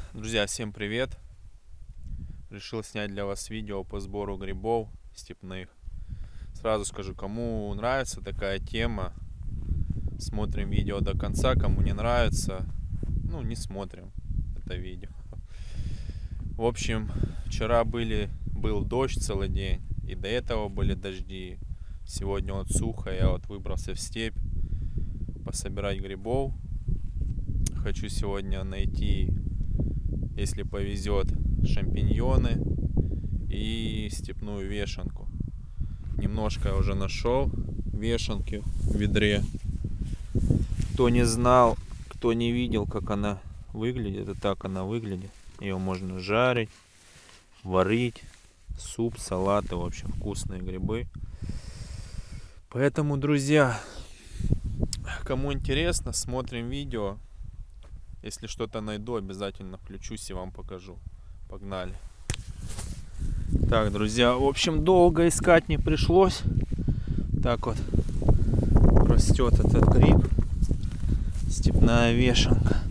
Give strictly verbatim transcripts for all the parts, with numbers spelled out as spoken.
Друзья, всем привет! Решил снять для вас видео по сбору грибов степных. Сразу скажу, кому нравится такая тема, смотрим видео до конца. Кому не нравится, ну не смотрим это видео. В общем, вчера были, был дождь целый день, и до этого были дожди. Сегодня вот сухо, я вот выбрался в степь пособирать грибов. Хочу сегодня найти, если повезет, шампиньоны и степную вешенку. Немножко я уже нашел вешенки в ведре. Кто не знал, кто не видел, как она выглядит, это так она выглядит. Ее можно жарить, варить, суп, салаты, в общем, вкусные грибы. Поэтому, друзья, кому интересно, смотрим видео. Если что-то найду, обязательно включусь и вам покажу. Погнали. Так, друзья, в общем, долго искать не пришлось. Так вот растет этот гриб. Степная вешенка.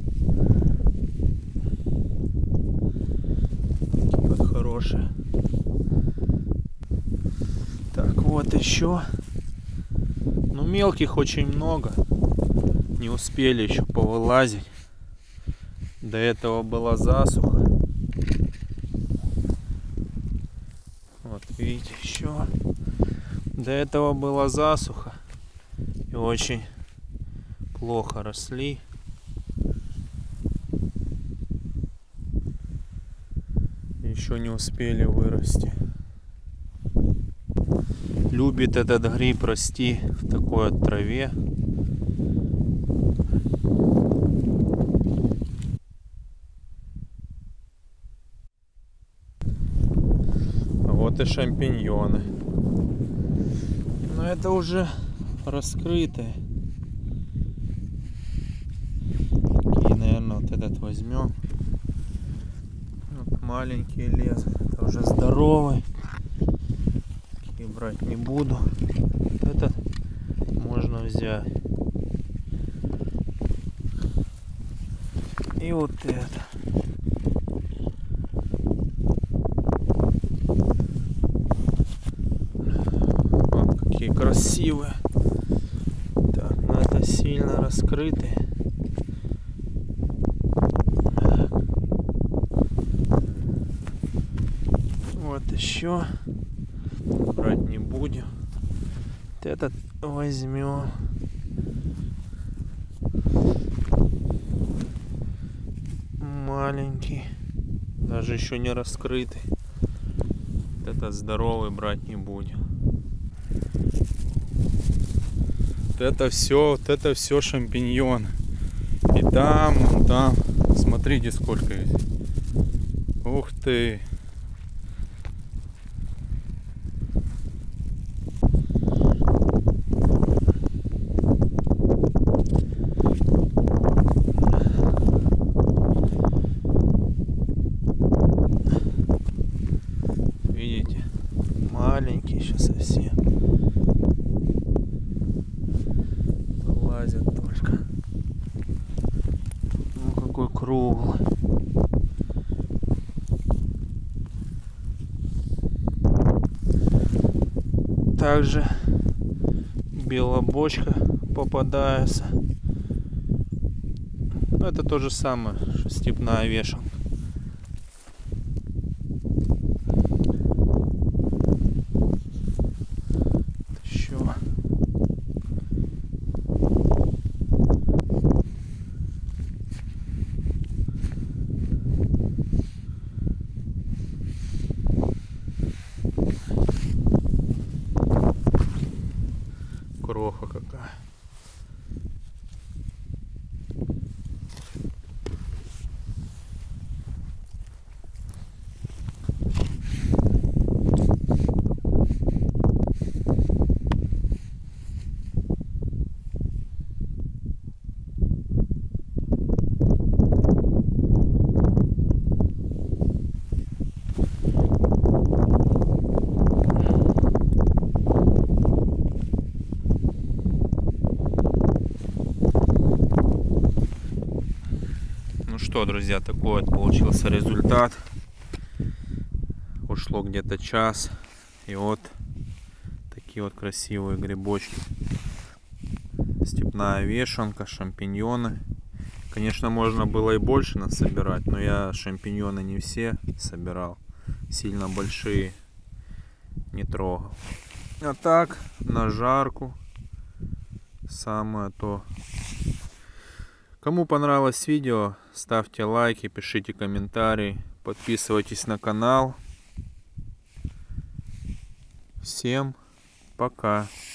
Такие вот хорошие. Так, вот еще. Ну, мелких очень много. Не успели еще повылазить. До этого была засуха. Вот видите, еще. До этого была засуха. И очень плохо росли. Еще не успели вырасти. Любит этот гриб расти в такой вот траве. Вот и шампиньоны. Но это уже раскрытые. Такие, наверное, вот этот возьмем. Вот маленький лес. Это уже здоровый. Такие брать не буду. Этот можно взять. И вот это. Красивые. Так, но это сильно раскрытые. Вот еще. Брать не будем. Вот этот возьмем. Маленький. Даже еще не раскрытый. Вот этот здоровый брать не будем. Вот это все, вот это все шампиньоны. И там, вон там. Смотрите, сколько есть. Ух ты. Видите? Маленький еще совсем. Лазят только. Ну какой круглый. Также белобочка попадается. Это то же самое, что степная вешенка. Еще. Кроха какая. Ну что, друзья, такой вот получился результат. Ушло где-то час. И вот такие вот красивые грибочки. Степная вешенка, шампиньоны. Конечно, можно было и больше насобирать, но я шампиньоны не все собирал. Сильно большие не трогал. А так, на жарку самое то. Кому понравилось видео, ставьте лайки, пишите комментарии, подписывайтесь на канал. Всем пока.